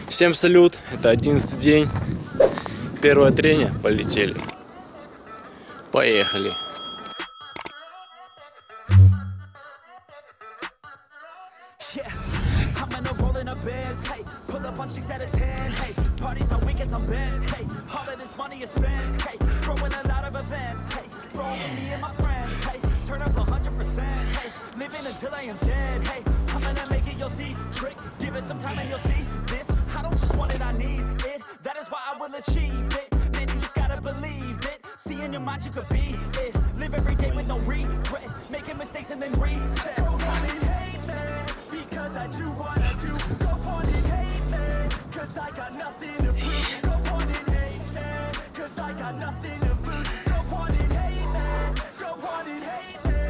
Всем салют, это 11-й день, первое трение, полетели, поехали. Until I am dead, hey, I'm gonna make it, you'll see, trick, give it some time and you'll see this, I don't just want it, I need it, that is why I will achieve it, man, you just gotta believe it, see in your mind you could be it, live every day with no regret, making mistakes and then reset, go on and hate me, because I do what I do, go on and hate me, cause I got nothing to prove, go on and hate me, cause I got nothing to lose, go on and hate me, go on and hate me.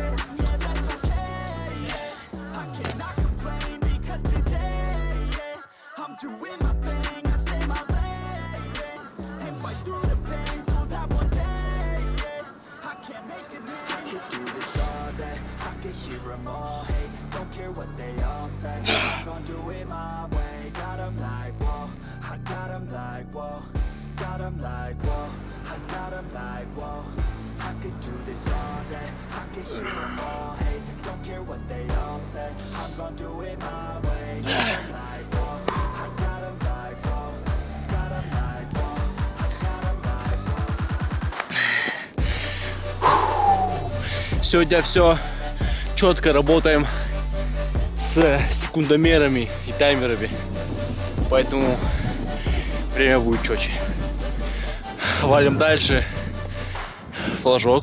Doing my thing, I stay my lane, yeah. And fight through the pain so that one day, yeah, I can't make it now. I could do this all day, I could hear them all hate, don't care what they all say, I'm gonna do it my way. Got 'em like, whoa, I got 'em like, whoa, got 'em like, whoa, I got 'em like, whoa. I could do this all day, I could hear them all hate, don't care what they all say, I'm gonna do it my way. Got 'em like, whoa. Сегодня все четко, работаем с секундомерами и таймерами, поэтому время будет четче. Валим дальше, флажок.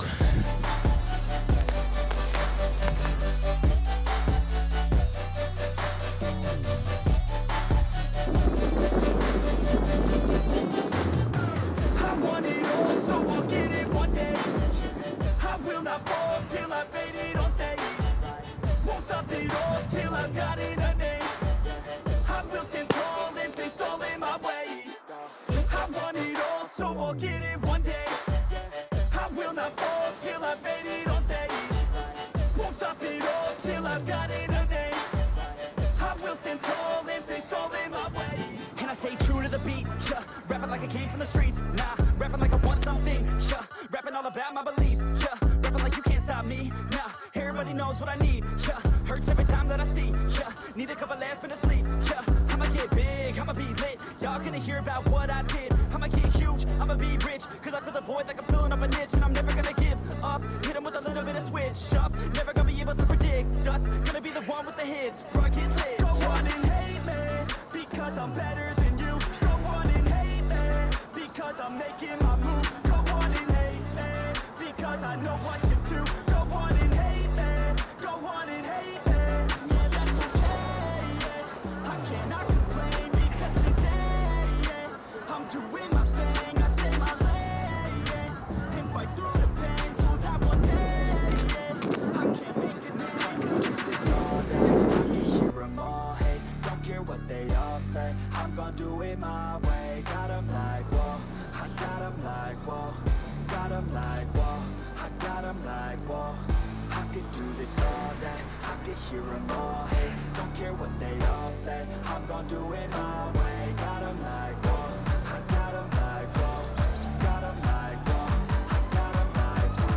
And I stay true to the beat, yeah. Rapping like I came from the streets, nah. Rapping like I want something, yeah. Rapping all about my beliefs, yeah. Rapping like you can't stop me, nah. Everybody knows what I need, yeah. Hurts every time that I see, yeah. Need a couple last minutes sleep, yeah. I'ma get big, I'ma be lit. Y'all gonna hear about what I did. I'ma get huge, I'ma be rich. Cause I feel the void like I'm filling up a niche. And I'm never gonna give up. Hit 'em with a little bit of switch up. Never gonna be able to predict us. Gonna be the one with the hits, bro, get lit. Go on and hate me, because I'm better than you. Go on and hate me, because I'm making my move. Go on and hate me, because I know what to do. Go on and hate me, go on and hate me. Yeah, that's okay, yeah. I cannot complain, because today, yeah, I'm doing my thing, I stay my lane, yeah. And fight through the pain so that one day, yeah, I can't make it now. I can do this all day, I can hear them all hate, don't care what they all say, I'm gonna do it my way. Got 'em like, whoa, I got 'em like, whoa, got 'em like, whoa, I got 'em like, whoa. I could do this all day, I could hear them all hate, don't care what they all say, I'm gonna do it my way. Got 'em like, whoa, I got 'em like, whoa, got 'em like, whoa, I got 'em like, whoa.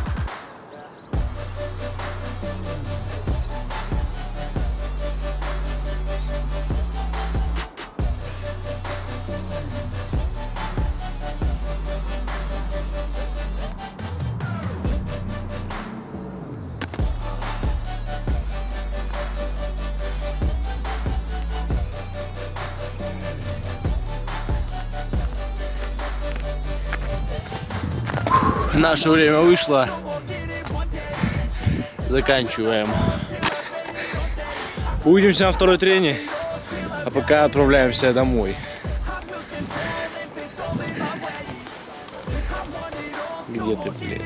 Наше время вышло. Заканчиваем. Увидимся на второй трение, а пока отправляемся домой. Где ты, блин?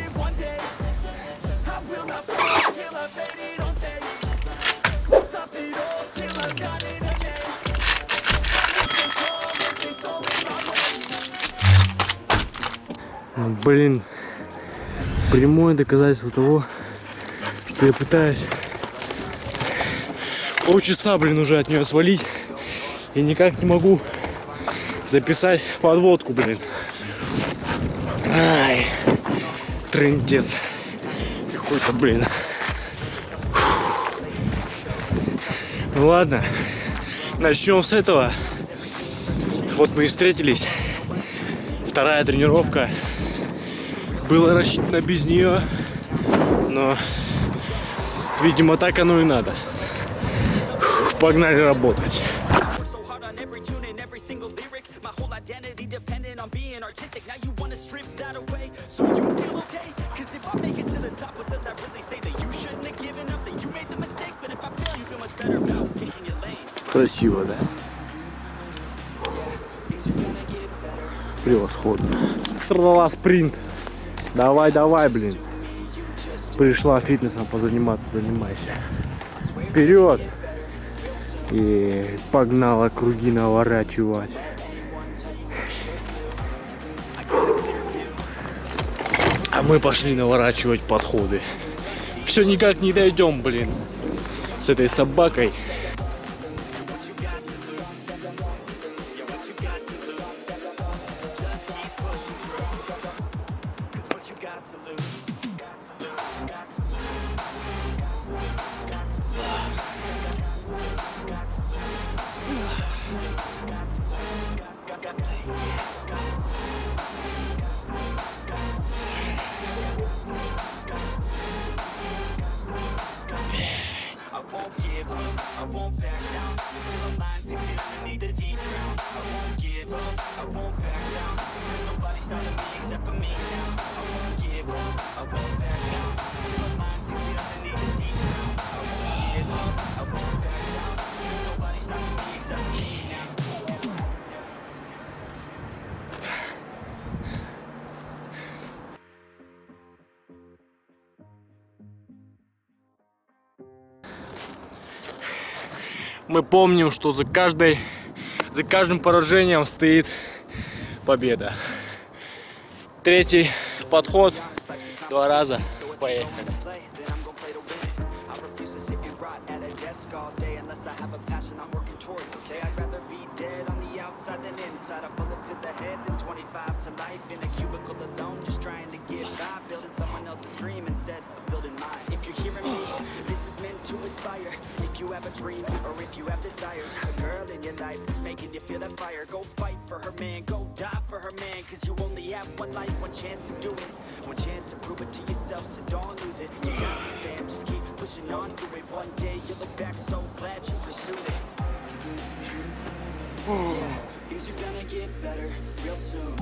Блин, прямое доказательство того, что я пытаюсь полчаса, блин, уже от нее свалить и никак не могу записать подводку, блин. Ай, трындец какой-то, блин. Ну ладно, начнем с этого. Вот мы и встретились. Вторая тренировка. Было рассчитано без нее, но, видимо, так оно и надо. Погнали работать. Красиво, да? Превосходно. Трала спринт. Давай, давай, блин. Пришла фитнесом позаниматься, занимайся. Вперед! И погнала круги наворачивать. А мы пошли наворачивать подходы. Все никак не дойдем, блин, с этой собакой. Мы помним, что за каждым поражением стоит победа. Третий подход. 2 раза. Поехали. If you have a dream or if you have desires, a girl in your life that's making you feel that fire, go fight for her man, go die for her man, cause you only have one life, one chance to do it, one chance to prove it to yourself, so don't lose it. You got this, fam, just keep pushing on through it. One day you'll look back so glad you pursued it. Things are gonna get better real soon.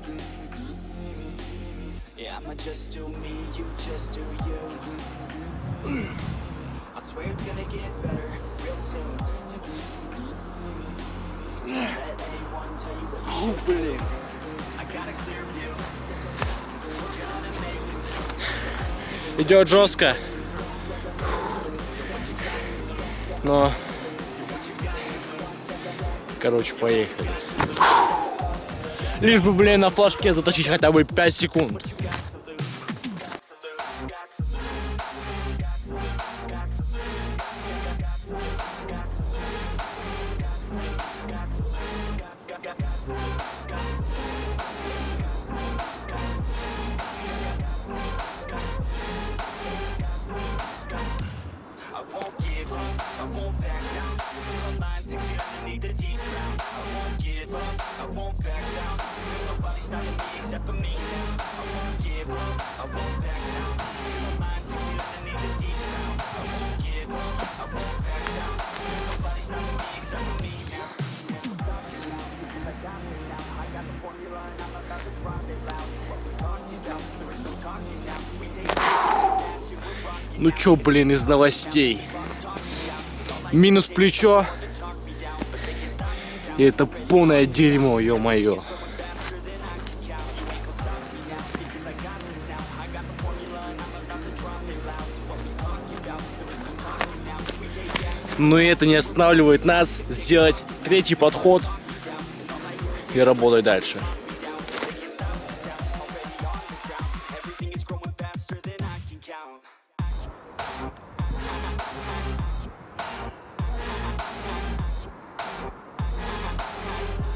Yeah, I'ma just do me, you just do you. I swear it's gonna get better real soon. Let anyone tell you what you should do. I got a clear view. We're gonna make this. Идет жестко. Но, короче, поехали. Лишь бы, блин, на флажке заточить хотя бы 5 секунд. Ну чё, блин, из новостей? Минус плечо. И это полное дерьмо, ё-моё. Но и это не останавливает нас сделать третий подход и работать дальше.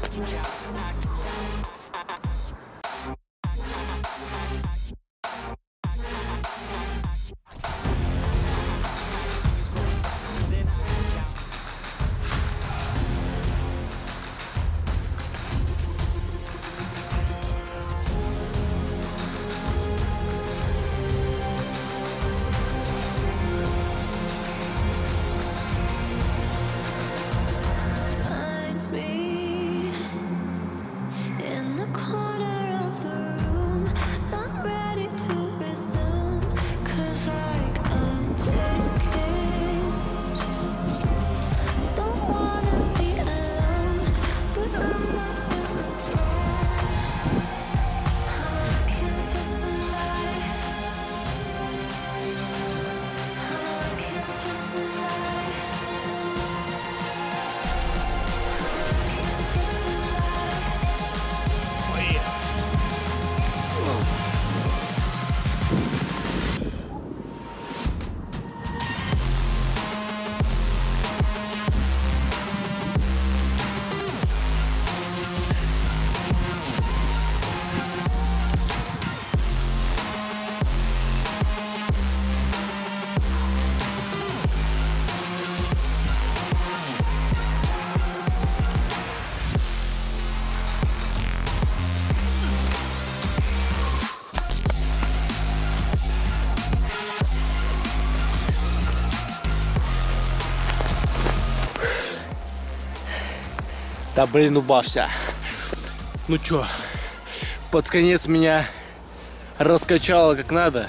Да блин, убався. Ну чё, под конец меня раскачало как надо.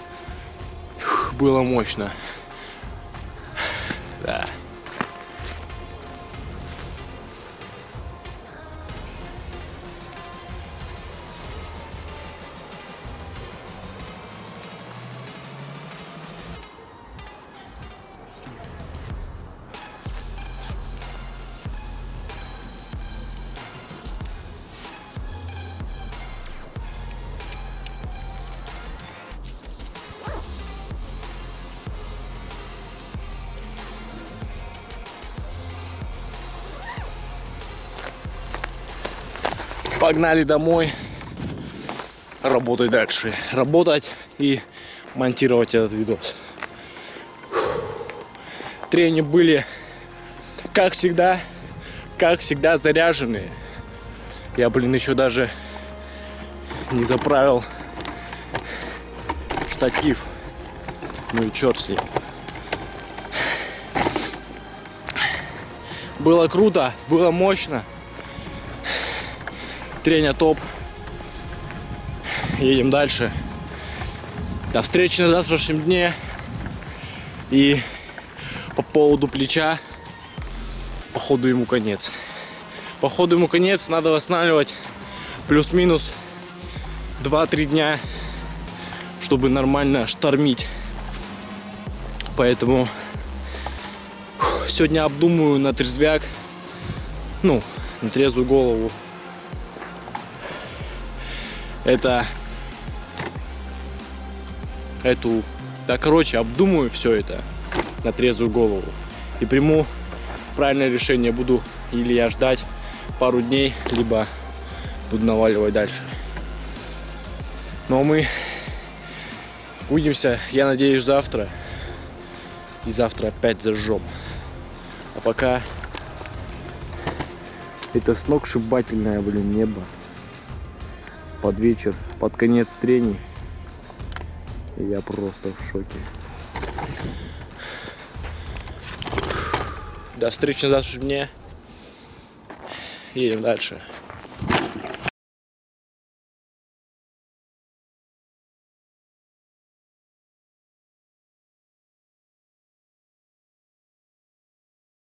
Было мощно. Да. Погнали домой, работать дальше, работать и монтировать этот видос. Тренинги были, как всегда заряженные. Я, блин, еще даже не заправил штатив. Ну и черт с ним. Было круто, было мощно. Тренер топ. Едем дальше. До встречи на завтрашнем дне. И по поводу плеча, походу ему конец. Походу ему конец, надо восстанавливать плюс-минус 2-3 дня, чтобы нормально штормить. Поэтому сегодня обдумаю на трезвяк, ну, на трезвую голову. Да, короче, обдумаю все это на трезвую голову и приму правильное решение. Буду или я ждать пару дней, либо буду наваливать дальше. Но мы увидимся, я надеюсь, завтра. И завтра опять зажжем. А пока это сногсшибательное, блин, небо. Под вечер, под конец трений. И я просто в шоке. До встречи на завтрашнем дне. Едем дальше.